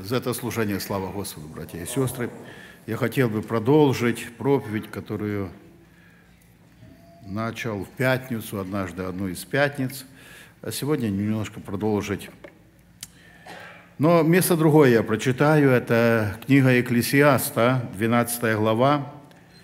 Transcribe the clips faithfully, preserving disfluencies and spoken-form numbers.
За это служение слава Господу, братья и сестры. Я хотел бы продолжить проповедь, которую начал в пятницу, однажды одну из пятниц, а сегодня немножко продолжить. Но место другое я прочитаю, это книга Екклесиаста, двенадцатая глава,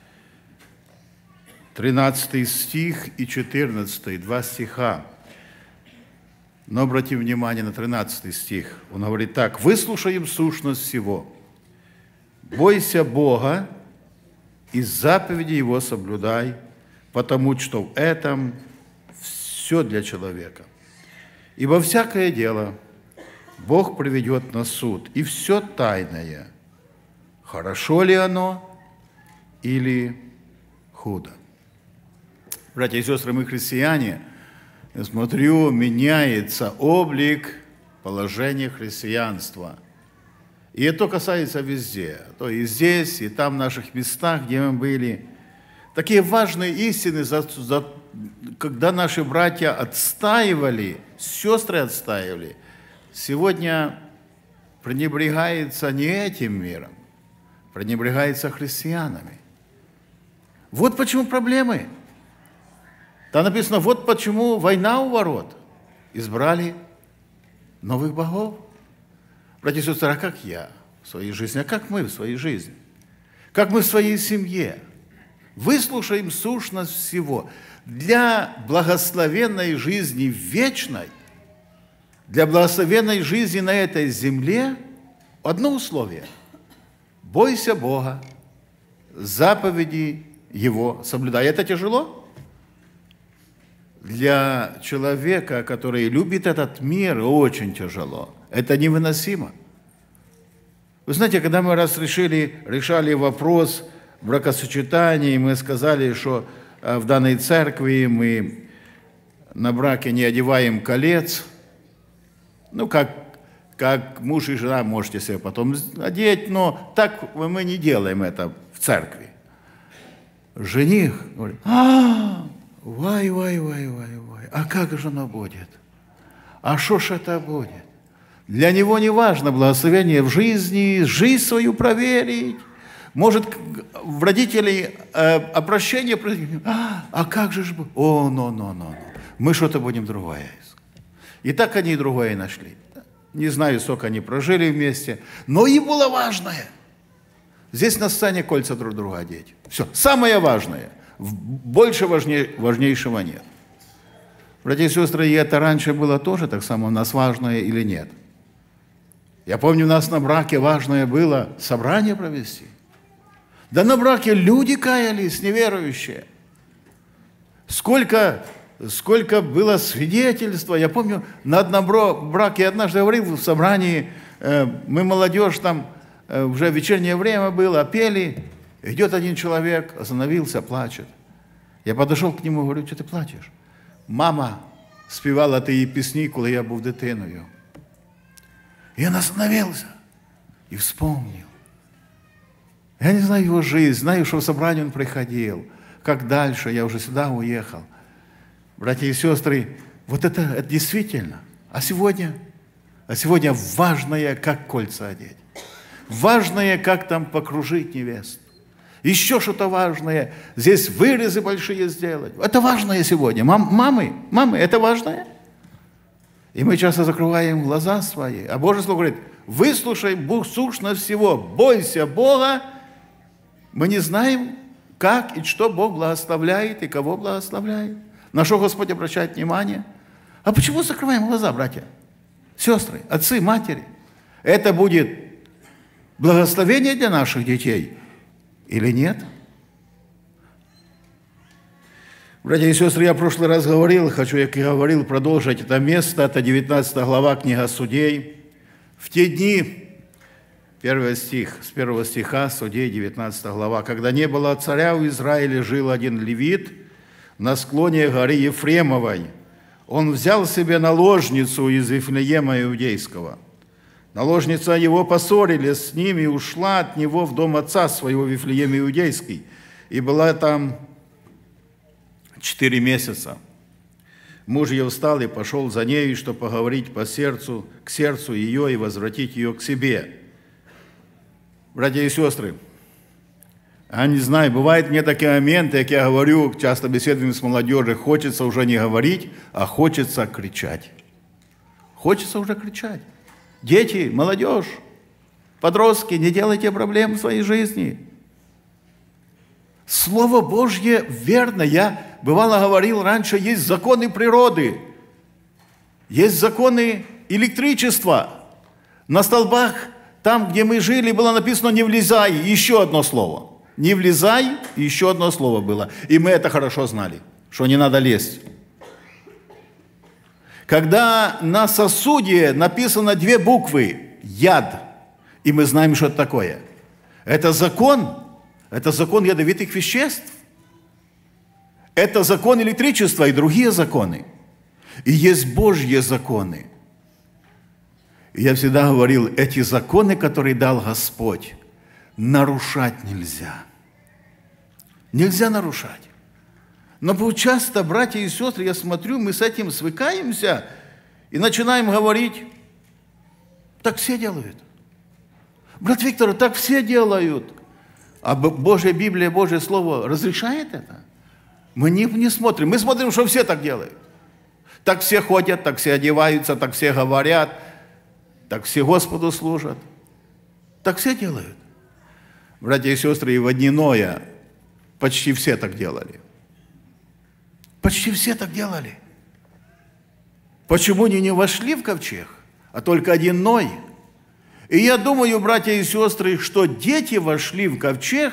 тринадцатый стих и четырнадцатый, два стиха. Но обратим внимание на тринадцатый стих. Он говорит так: «Выслушаем сущность всего. Бойся Бога и заповеди Его соблюдай, потому что в этом все для человека. Ибо всякое дело Бог приведет на суд, и все тайное, хорошо ли оно или худо». Братья и сестры, мы христиане. Я смотрю, меняется облик, положение христианства. И это касается везде. То и здесь, и там, в наших местах, где мы были. Такие важные истины, за, за, когда наши братья отстаивали, сестры отстаивали, сегодня пренебрегается не этим миром, пренебрегается христианами. Вот почему проблемы. Там написано, вот почему война у ворот. Избрали новых богов. Братья и сестры, а как я в своей жизни, а как мы в своей жизни? Как мы в своей семье? Выслушаем сущность всего. Для благословенной жизни вечной, для благословенной жизни на этой земле одно условие. Бойся Бога, заповеди Его соблюдай. Это тяжело? Для человека, который любит этот мир, очень тяжело. Это невыносимо. Вы знаете, когда мы раз решили, решали вопрос бракосочетания, мы сказали, что в данной церкви мы на браке не одеваем колец. Ну, как, как муж и жена можете себе потом одеть, но так мы не делаем это в церкви. Жених говорит: а Вай, вай, вай, вай, вай. А как же оно будет? А что ж это будет? Для него не важно благословение в жизни, жизнь свою проверить. Может, в родителей э, обращение произойдет. А, а как же ж будет? О, но, но, но. Мы что-то будем другое искать. И так они и другое нашли. Не знаю, сколько они прожили вместе, но им было важное. Здесь на сцене кольца друг друга одеть. Все, самое важное. Больше важнее, важнейшего нет. Братья и сестры, и это раньше было тоже так само, у нас важное или нет. Я помню, у нас на браке важное было собрание провести. Да на браке люди каялись, неверующие. Сколько, сколько было свидетельства. Я помню, на одном браке я однажды говорил в собрании, э, мы молодежь там, э, уже вечернее время было, пели. Идет один человек, остановился, плачет. Я подошел к нему, говорю: что ты плачешь? Мама спевала тієї пісні, коли я був дитиною. И он остановился и вспомнил. Я не знаю его жизнь, знаю, что в собрание он приходил. Как дальше, я уже сюда уехал. Братья и сестры, вот это, это действительно. А сегодня? А сегодня важное, как кольца одеть. Важное, как там покружить невесту. Еще что-то важное. Здесь вырезы большие сделать. Это важное сегодня. Мам, мамы, мамы, это важное. И мы часто закрываем глаза свои. А Божье Слово говорит: выслушай Бог сущность всего. Бойся Бога. Мы не знаем, как и что Бог благословляет и кого благословляет. На что Господь обращает внимание. А почему закрываем глаза, братья, сестры, отцы, матери? Это будет благословение для наших детей или нет? Братья и сестры, я в прошлый раз говорил, хочу, как и говорил, продолжить это место. Это девятнадцатая глава, книга Судей. В те дни, первый стих, с первого стиха, Судей, девятнадцатая глава, когда не было царя в Израиле, жил один левит на склоне горы Ефремовой. Он взял себе наложницу из Вифлеема иудейского. Наложница его поссорили с ним и ушла от него в дом отца своего в Вифлеем иудейский. И была там четыре месяца. Муж ее встал и пошел за нею, чтобы поговорить по сердцу, к сердцу ее и возвратить ее к себе. Братья и сестры, я не знаю, бывают мне такие моменты, как я говорю, часто беседуем с молодежью, хочется уже не говорить, а хочется кричать. Хочется уже кричать. Дети, молодежь, подростки, не делайте проблем в своей жизни. Слово Божье верно. Я, бывало, говорил раньше, есть законы природы, есть законы электричества. На столбах, там, где мы жили, было написано «не влезай», еще одно слово. «Не влезай», еще одно слово было. И мы это хорошо знали, что не надо лезть. Когда на сосуде написано две буквы «яд», и мы знаем, что это такое, это закон, это закон ядовитых веществ, это закон электричества и другие законы. И есть Божьи законы. И я всегда говорил, эти законы, которые дал Господь, нарушать нельзя. Нельзя нарушать. Но часто, братья и сестры, я смотрю, мы с этим свыкаемся и начинаем говорить, так все делают. Брат Виктор, так все делают. А Божья Библия, Божье Слово разрешает это? Мы не, не смотрим. Мы смотрим, что все так делают. Так все ходят, так все одеваются, так все говорят, так все Господу служат. Так все делают. Братья и сестры, и в дни Ноя почти все так делали. Почти все так делали. Почему они не вошли в ковчег, а только один Ной? И я думаю, братья и сестры, что дети вошли в ковчег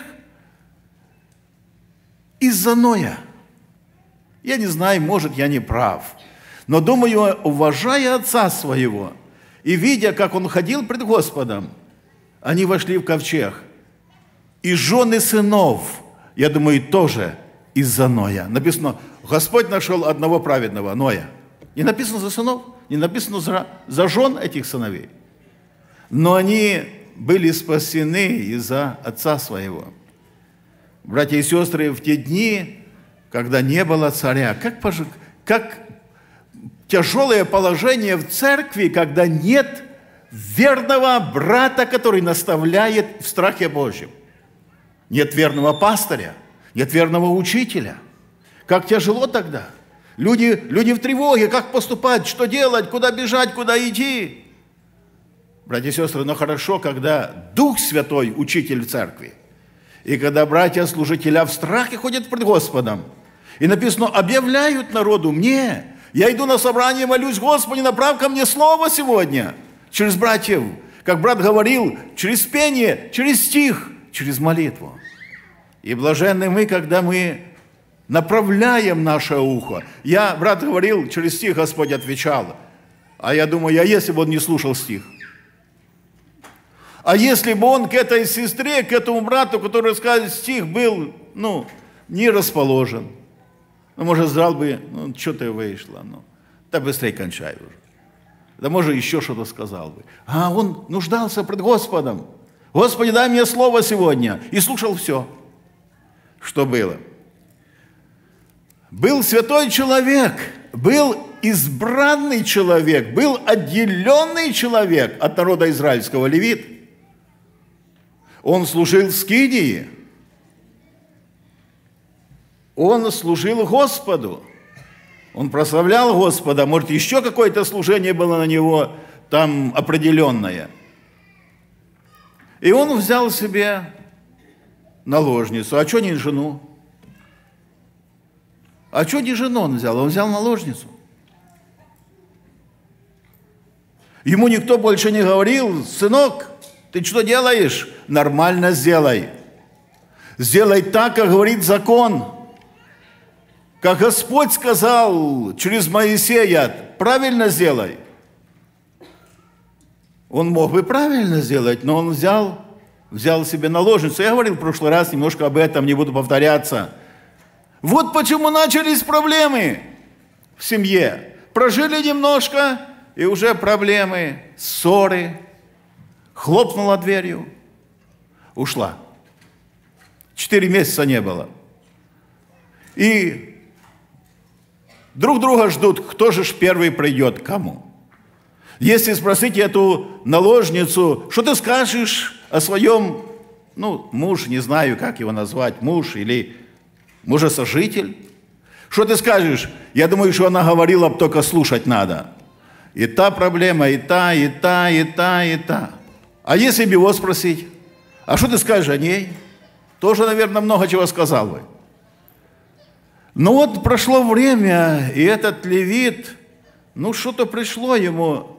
из-за Ноя. Я не знаю, может, я не прав. Но думаю, уважая отца своего и видя, как он ходил пред Господом, они вошли в ковчег. И жены сынов, я думаю, тоже из-за Ноя. Написано, Господь нашел одного праведного, Ноя. Не написано за сынов, не написано за, за жен этих сыновей. Но они были спасены из-за отца своего. Братья и сестры, в те дни, когда не было царя, как, как тяжелое положение в церкви, когда нет верного брата, который наставляет в страхе Божьем. Нет верного пастыря, нет верного учителя. Как тяжело тогда. Люди, люди в тревоге, как поступать, что делать, куда бежать, куда идти. Братья и сестры, но хорошо, когда Дух Святой учитель в церкви, и когда братья-служителя в страхе ходят пред Господом, и написано, объявляют народу, мне, я иду на собрание, молюсь, Господи, направь ко мне слово сегодня, через братьев, как брат говорил, через пение, через стих, через молитву. И блаженны мы, когда мы направляем наше ухо. Я, брат говорил, через стих Господь отвечал, а я думаю, а если бы он не слушал стих? А если бы он к этой сестре, к этому брату, который сказал стих, был, ну, не расположен, ну, может, знал бы, ну, что ты вышло, ну, да быстрее кончай уже. Да, может, еще что-то сказал бы. А он нуждался пред Господом. Господи, дай мне слово сегодня. И слушал все, что было. Был святой человек, был избранный человек, был отделенный человек от народа израильского, левит. Он служил в Скинии. Он служил Господу. Он прославлял Господа. Может, еще какое-то служение было на него там определенное. И он взял себе наложницу. А что не жену? А что не жену он взял? Он взял наложницу. Ему никто больше не говорил, сынок, ты что делаешь? Нормально сделай. Сделай так, как говорит закон. Как Господь сказал через Моисея, правильно сделай. Он мог бы правильно сделать, но он взял, взял себе наложницу. Я говорил в прошлый раз немножко об этом, не буду повторяться. Вот почему начались проблемы в семье. Прожили немножко, и уже проблемы, ссоры. Хлопнула дверью, ушла. Четыре месяца не было. И друг друга ждут, кто же первый придет к кому. Если спросить эту наложницу, что ты скажешь о своем ну, муж, не знаю, как его назвать, муж или мужесожитель. Что ты скажешь? Я думаю, что она говорила, только слушать надо. И та проблема, и та, и та, и та, и та. А если бы его спросить, а что ты скажешь о ней? Тоже, наверное, много чего сказал бы. Но вот прошло время, и этот левит, ну, что-то пришло ему,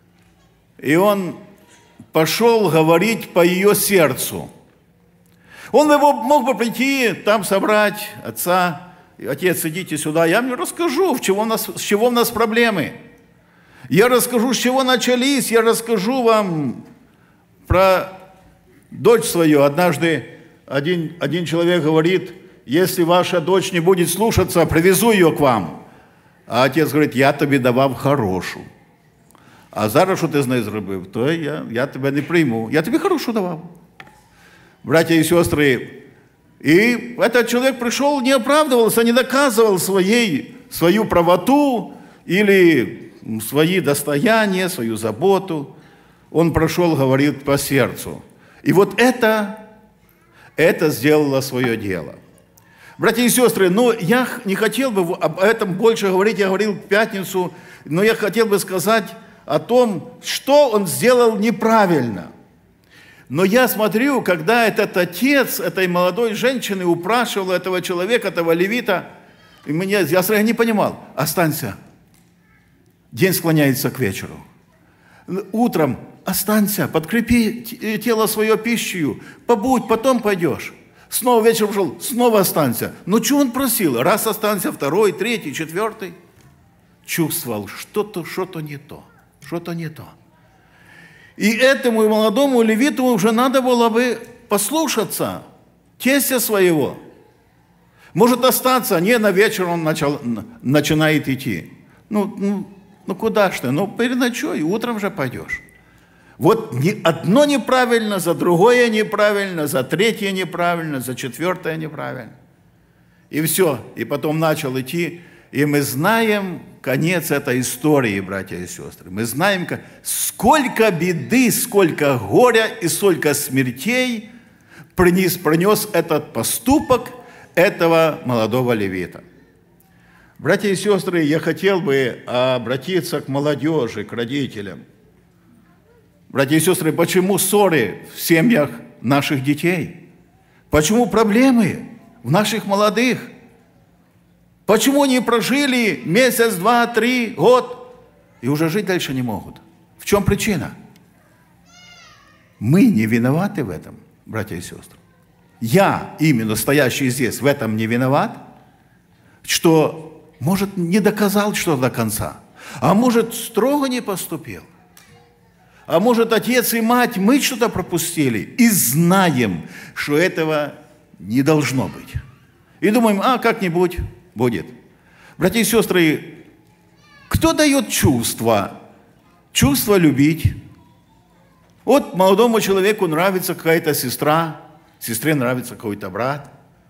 и он пошел говорить по ее сердцу. Он бы мог бы прийти, там собрать отца, отец, идите сюда, я мне расскажу, в чего у нас, с чего у нас проблемы. Я расскажу, с чего начались, я расскажу вам про дочь свою. Однажды один, один человек говорит, если ваша дочь не будет слушаться, привезу ее к вам. А отец говорит, я тобі давав хорошу. А зараз, що ти з нею зробив, то я, я тебе не прийму. Я тобі хорошу давав. Братья и сестры, и этот человек пришел, не оправдывался, не доказывал своей, свою правоту или свои достояния, свою заботу. Он прошел, говорит, по сердцу. И вот это, это сделало свое дело. Братья и сестры, ну, я не хотел бы об этом больше говорить, я говорил в пятницу, но я хотел бы сказать о том, что он сделал неправильно. Но я смотрю, когда этот отец этой молодой женщины упрашивал этого человека, этого левита, и меня, я сразу не понимал, останься, день склоняется к вечеру. Утром останься, подкрепи тело свое пищей, побудь, потом пойдешь. Снова вечером шел, снова останься. Ну, что он просил? Раз останься, второй, третий, четвертый. Чувствовал, что-то, что-то не то, что-то не то. И этому молодому левиту уже надо было бы послушаться тестя своего. Может остаться, не, на вечер он начал, начинает идти. Ну, ну, ну куда ж ты? Ну, переночуй, утром же пойдешь. Вот одно неправильно, за другое неправильно, за третье неправильно, за четвертое неправильно. И все. И потом начал идти. И мы знаем конец этой истории, братья и сестры. Мы знаем, сколько беды, сколько горя и сколько смертей принес, принес этот поступок этого молодого левита. Братья и сестры, я хотел бы обратиться к молодежи, к родителям. Братья и сестры, почему ссоры в семьях наших детей? Почему проблемы в наших молодых? Почему они прожили месяц, два, три, год и уже жить дальше не могут? В чем причина? Мы не виноваты в этом, братья и сестры. Я, именно стоящий здесь, в этом не виноват, что, может, не доказал что до конца, а может, строго не поступил. А может, отец и мать, мы что-то пропустили и знаем, что этого не должно быть. И думаем, а как-нибудь будет. Братья и сестры, кто дает чувство? Чувство любить. Вот молодому человеку нравится какая-то сестра, сестре нравится какой-то брат.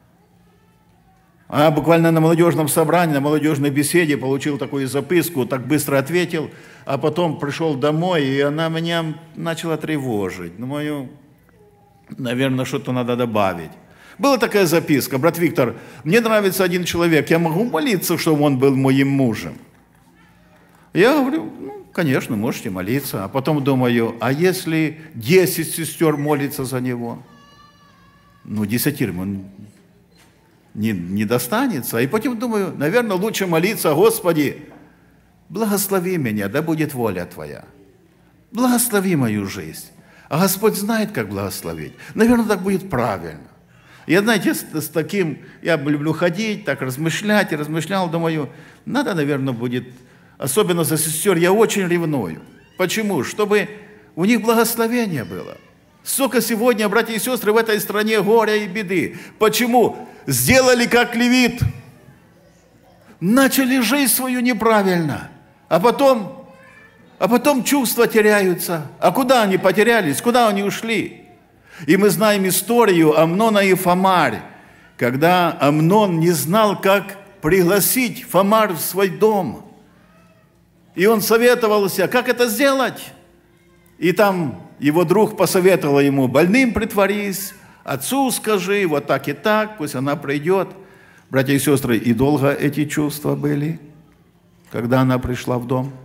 А буквально на молодежном собрании, на молодежной беседе получил такую записку, так быстро ответил, а потом пришел домой, и она меня начала тревожить. Думаю, наверное, что-то надо добавить. Была такая записка: брат Виктор, мне нравится один человек, я могу молиться, чтобы он был моим мужем? Я говорю, ну, конечно, можете молиться. А потом думаю, а если десять сестер молится за него? Ну, десятерым он не, не достанется. И потом думаю, наверное, лучше молиться: Господи, благослови меня, да будет воля Твоя. Благослови мою жизнь. А Господь знает, как благословить. Наверное, так будет правильно. Я, знаете, с, с таким, я люблю ходить, так размышлять, и размышлял, думаю, надо, наверное, будет, особенно за сестер, я очень ревную. Почему? Чтобы у них благословение было. Сколько сегодня, братья и сестры, в этой стране горя и беды. Почему? Сделали как левит. Начали жизнь свою неправильно. А потом, а потом чувства теряются. А куда они потерялись? Куда они ушли? И мы знаем историю Амнона и Фомарь, когда Амнон не знал, как пригласить Фомарь в свой дом. И он советовался, как это сделать. И там его друг посоветовал ему: больным притворись, Отцу скажи, вот так и так, пусть она придет. Братья и сестры, и долго эти чувства были, когда она пришла в дом?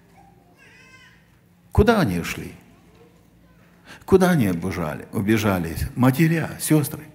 Куда они ушли? Куда они убежали? Убежали матеря, сестры.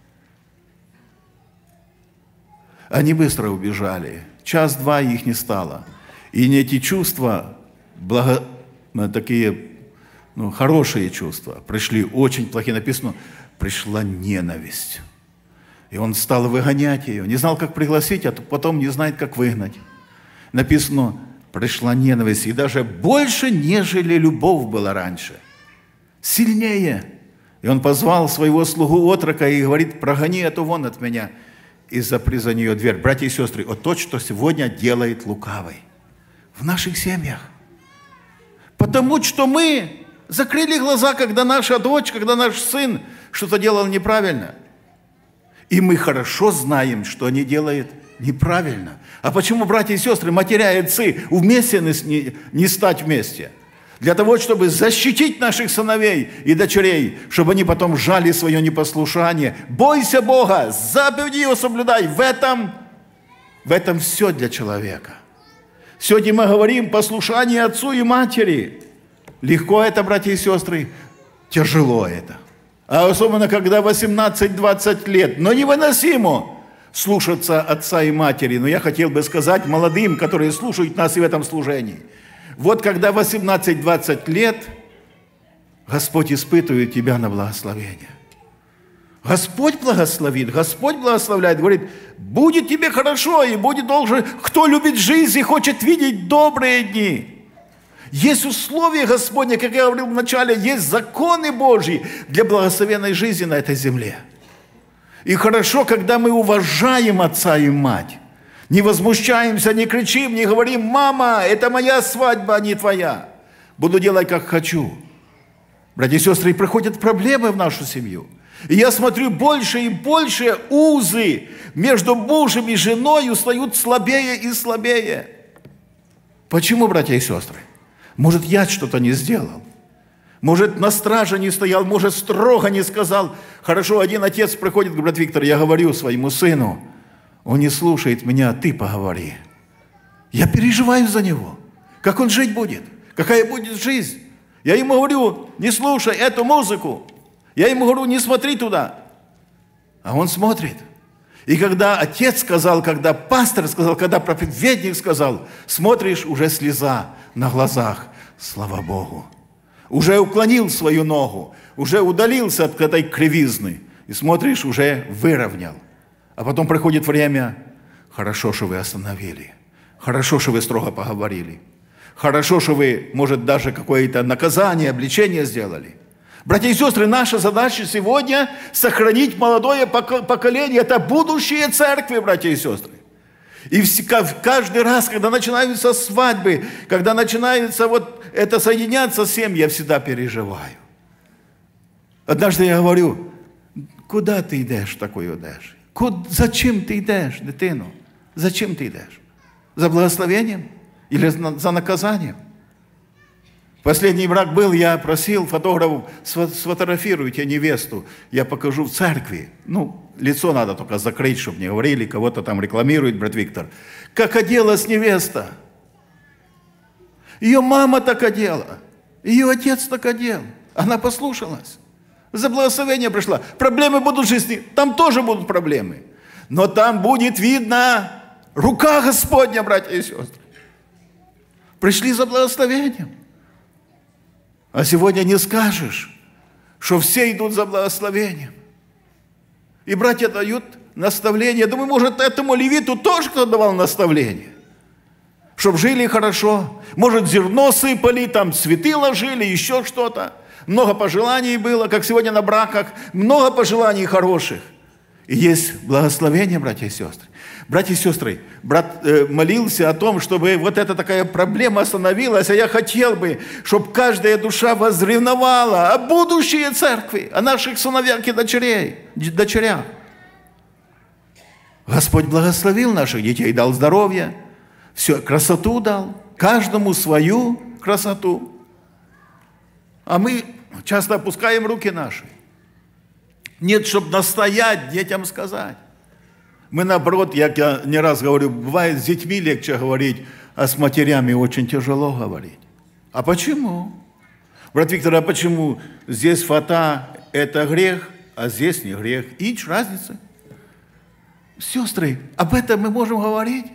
Они быстро убежали. Час-два их не стало. И не эти чувства, благо, такие ну, хорошие чувства, пришли очень плохие. Написано, пришла ненависть. И он стал выгонять ее. Не знал, как пригласить, а потом не знает, как выгнать. Написано, пришла ненависть. И даже больше, нежели любовь была раньше. Сильнее. И он позвал своего слугу отрока и говорит, прогони эту вон от меня. И запри за нее дверь. Братья и сестры, вот то, что сегодня делает лукавый в наших семьях. Потому что мы закрыли глаза, когда наша дочь, когда наш сын что-то делал неправильно. И мы хорошо знаем, что они делают неправильно. А почему, братья и сестры, матеря и отцы вместе не, не стать вместе? Для того, чтобы защитить наших сыновей и дочерей, чтобы они потом жали свое непослушание. Бойся Бога, заповеди Его соблюдай. В этом, в этом все для человека. Сегодня мы говорим послушание отцу и матери. Легко это, братья и сестры, тяжело это. А особенно, когда восемнадцать-двадцать лет. Но невыносимо слушаться отца и матери. Но я хотел бы сказать молодым, которые слушают нас и в этом служении. Вот когда восемнадцать-двадцать лет, Господь испытывает тебя на благословение. Господь благословит, Господь благословляет, говорит, будет тебе хорошо, и будет должен, кто любит жизнь и хочет видеть добрые дни. Есть условия Господня, как я говорил в начале, есть законы Божьи для благословенной жизни на этой земле. И хорошо, когда мы уважаем отца и мать. Не возмущаемся, не кричим, не говорим, мама, это моя свадьба, а не твоя. Буду делать, как хочу. Братья и сестры, приходят проблемы в нашу семью. И я смотрю, больше и больше узы между мужем и женой стают слабее и слабее. Почему, братья и сестры? Может, я что-то не сделал? Может, на страже не стоял, может, строго не сказал. Хорошо, один отец приходит, говорит, брат Виктор, я говорю своему сыну, он не слушает меня, ты поговори. Я переживаю за него. Как он жить будет? Какая будет жизнь? Я ему говорю, не слушай эту музыку. Я ему говорю, не смотри туда. А он смотрит. И когда отец сказал, когда пастор сказал, когда проповедник сказал, смотришь, уже слеза на глазах. Слава Богу. Уже уклонил свою ногу, уже удалился от этой кривизны. И смотришь, уже выровнял. А потом приходит время, хорошо, что вы остановили. Хорошо, что вы строго поговорили. Хорошо, что вы, может, даже какое-то наказание, обличение сделали. Братья и сестры, наша задача сегодня сохранить молодое поколение. Это будущее церкви, братья и сестры. И каждый раз, когда начинаются свадьбы, когда начинается вот это соединяться семьи, я всегда переживаю. Однажды я говорю, куда ти йдеш такою йдеш? Зачем ты идешь, дитину? Зачем ты идешь? За благословением или за наказанием? Последний брак был, я просил фотографов, сфотографируйте невесту, я покажу в церкви. Ну, лицо надо только закрыть, чтобы не говорили, кого-то там рекламирует брат Виктор. Как оделась невеста. Ее мама так одела, ее отец так одел. Она послушалась. За благословение пришла. Проблемы будут в жизни, там тоже будут проблемы. Но там будет видно рука Господня, братья и сестры. Пришли за благословением. А сегодня не скажешь, что все идут за благословением. И братья дают наставление. Я думаю, может, этому левиту тоже кто давал наставление? Чтобы жили хорошо. Может, зерно сыпали, там цветы ложили, еще что-то. Много пожеланий было, как сегодня на браках. Много пожеланий хороших. И есть благословение, братья и сестры. Братья и сестры, брат э, молился о том, чтобы вот эта такая проблема остановилась, а я хотел бы, чтобы каждая душа возревновала о будущей церкви, о наших сыновьях и дочерей, дочерях. Господь благословил наших детей, дал здоровье, все, красоту дал, каждому свою красоту. А мы часто опускаем руки наши. Нет, чтобы настоять, детям сказать. Мы, наоборот, як я не раз говорю, бывает, с детьми легче говорить, а с матерями очень тяжело говорить. А почему? Брат Виктор, а почему здесь фата – это грех, а здесь не грех? Инч разница. Сестры, об этом мы можем говорить.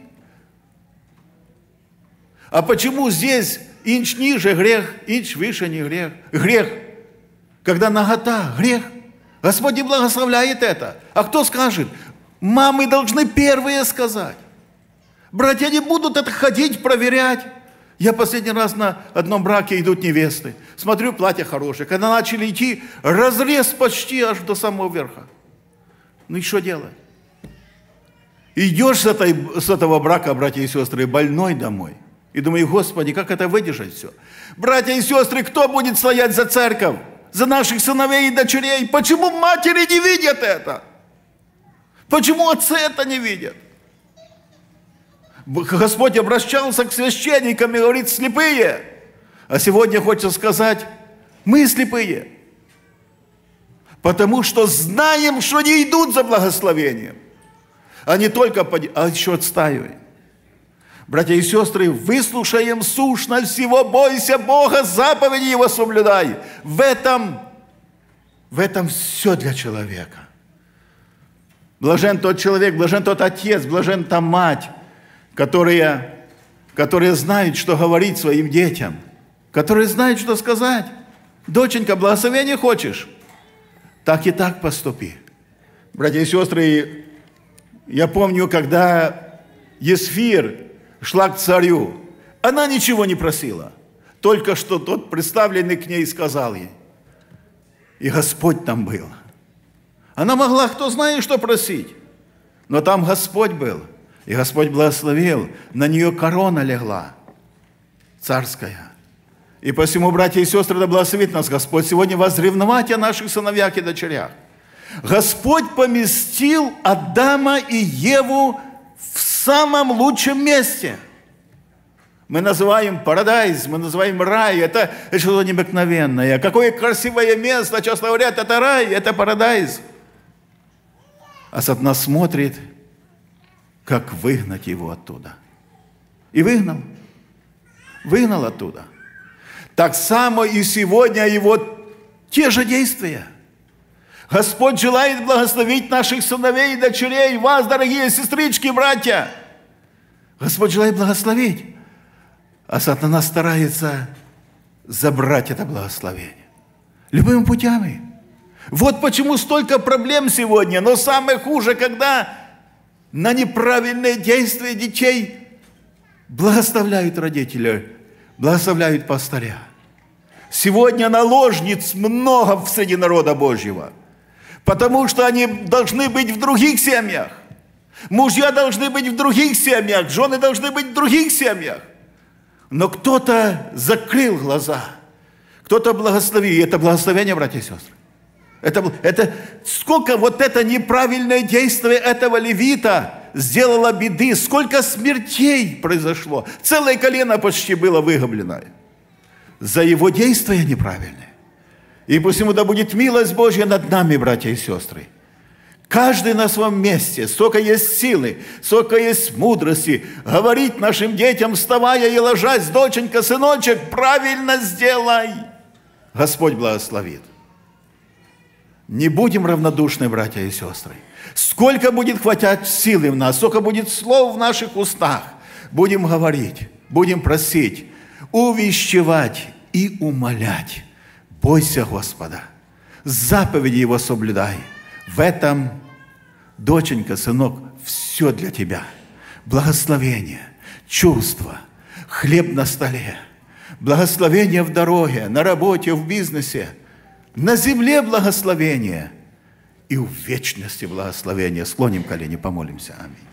А почему здесь инч ниже грех, инч выше не грех? Грех, когда нагота, грех. Господь не благословляет это. А кто скажет? Мамы должны первые сказать. Братья не будут это ходить, проверять. Я последний раз на одном браке идут невесты. Смотрю, платье хорошее. Когда начали идти, разрез почти аж до самого верха. Ну и что делать? Идешь с, этой, с этого брака, братья и сестры, больной домой. И думаю, Господи, как это выдержать все? Братья и сестры, кто будет стоять за церковь? За наших сыновей и дочерей? Почему матери не видят это? Почему отцы это не видят? Господь обращался к священникам и говорит, слепые. А сегодня хочется сказать, мы слепые. Потому что знаем, что не идут за благословением. А не только, а еще отстаиваем. Братья и сестры, выслушаем сущность всего, бойся Бога, заповеди Его соблюдай. В этом, в этом все для человека. Блажен тот человек, блажен тот отец, блажен та мать, которые, которые знают, что говорить своим детям, которые знают, что сказать. Доченька, благословения хочешь? Так и так поступи. Братья и сестры, я помню, когда Есфир шла к царю, она ничего не просила, только что тот представленный к ней сказал ей. И Господь там был. Она могла, кто знает, что просить, но там Господь был. И Господь благословил, на нее корона легла, царская. И посему, братья и сестры, да благословит нас Господь сегодня возревновать о наших сыновьях и дочерях. Господь поместил Адама и Еву в самом лучшем месте. Мы называем парадайз, мы называем рай, это, это что-то необыкновенное. Какое красивое место, часто говорят, это рай, это парадайз. А сатана смотрит, как выгнать его оттуда. И выгнал. Выгнал оттуда. Так само и сегодня его те же действия. Господь желает благословить наших сыновей и дочерей, вас, дорогие сестрички и братья. Господь желает благословить, а сатана старается забрать это благословение. Любыми путями. Вот почему столько проблем сегодня, но самое хуже, когда на неправильные действия детей благословляют родители, благословляют пастыря. Сегодня наложниц много в среди народа Божьего, потому что они должны быть в других семьях. Мужья должны быть в других семьях, жены должны быть в других семьях. Но кто-то закрыл глаза, кто-то благословил. И это благословение, братья и сестры. Это, это, сколько вот это неправильное действие этого левита сделало беды, сколько смертей произошло. Целое колено почти было выгублено за его действия неправильные. И посему да будет милость Божья над нами, братья и сестры. Каждый на своем месте, сколько есть силы, сколько есть мудрости, говорить нашим детям, вставая и ложась, доченька, сыночек, правильно сделай. Господь благословит. Не будем равнодушны, братья и сестры. Сколько будет хватать силы в нас, сколько будет слов в наших устах, будем говорить, будем просить, увещевать и умолять. Бойся Господа, заповеди Его соблюдай. В этом, доченька, сынок, все для тебя. Благословение, чувство, хлеб на столе, благословение в дороге, на работе, в бизнесе, на земле благословение и в вечности благословение. Склоним колени, помолимся. Аминь.